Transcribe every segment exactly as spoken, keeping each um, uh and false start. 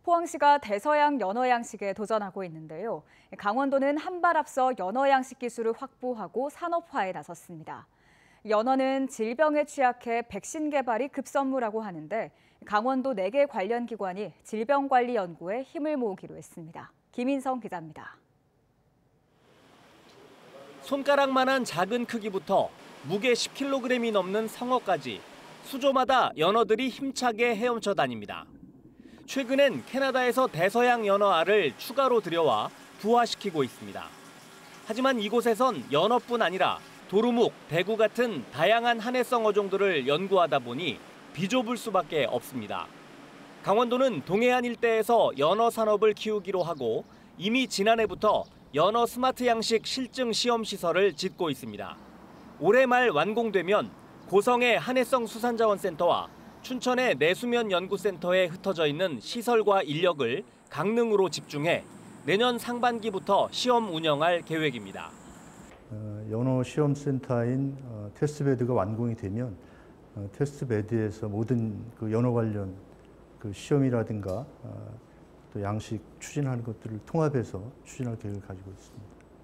포항시가 대서양 연어 양식에 도전하고 있는데요. 강원도는 한 발 앞서 연어 양식 기술을 확보하고 산업화에 나섰습니다. 연어는 질병에 취약해 백신 개발이 급선무라고 하는데 강원도 네 개 관련 기관이 질병관리 연구에 힘을 모으기로 했습니다. 김인성 기자입니다. 손가락만한 작은 크기부터 무게 십 킬로그램이 넘는 성어까지 수조마다 연어들이 힘차게 헤엄쳐 다닙니다. 최근엔 캐나다에서 대서양 연어 알을 추가로 들여와 부화시키고 있습니다. 하지만 이곳에선 연어뿐 아니라 도루묵, 대구 같은 다양한 한해성 어종들을 연구하다 보니 비좁을 수밖에 없습니다. 강원도는 동해안 일대에서 연어 산업을 키우기로 하고 이미 지난해부터 연어 스마트 양식 실증 시험 시설을 짓고 있습니다. 올해 말 완공되면 고성의 한해성 수산자원센터와 춘천의 내수면 연구센터에 흩어져 있는 시설과 인력을 강릉으로 집중해 내년 상반기부터 시험 운영할 계획입니다. 어, 연어 시험센터인 어, 테스트베드가 완공이 되면 어, 테스트베드에서 모든 그 연어 관련 그 시험이라든가 어, 또 양식 추진하는 것들을 통합해서 추진할 계획을 가지고 있습니다.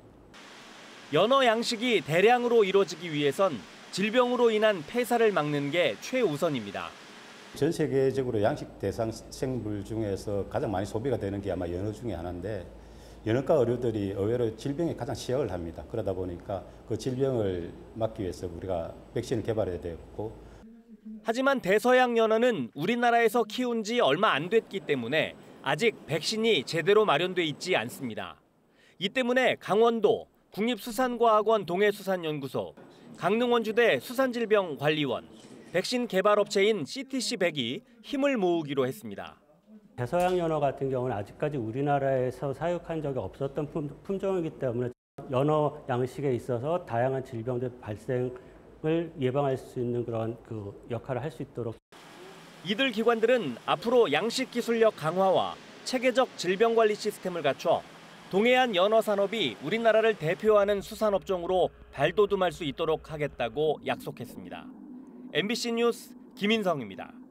연어 양식이 대량으로 이루어지기 위해선 질병으로 인한 폐사를 막는 게 최우선입니다. 전 세계적으로 양식 대상 생물 중에서 가장 많이 소비가 되는 게 아마 연어 중에 하나인데 연어과 어류들이 의외로 질병에 가장 취약을 합니다. 그러다 보니까 그 질병을 막기 위해서 우리가 백신을 개발해야 되고. 하지만 대서양 연어는 우리나라에서 키운 지 얼마 안 됐기 때문에 아직 백신이 제대로 마련돼 있지 않습니다. 이 때문에 강원도 국립수산과학원 동해수산연구소, 강릉원주대 수산질병관리원, 백신 개발업체인 씨티씨 백이 힘을 모으기로 했습니다. 대서양 연어 같은 경우는 아직까지 우리나라에서 사육한 적이 없었던 품, 품종이기 때문에 연어 양식에 있어서 다양한 질병들 발생을 예방할 수 있는 그런 그 역할을 할 수 있도록. 이들 기관들은 앞으로 양식 기술력 강화와 체계적 질병관리 시스템을 갖춰 동해안 연어 산업이 우리나라를 대표하는 수산업종으로 발돋움할 수 있도록 하겠다고 약속했습니다. 엠비씨 뉴스 김인성입니다.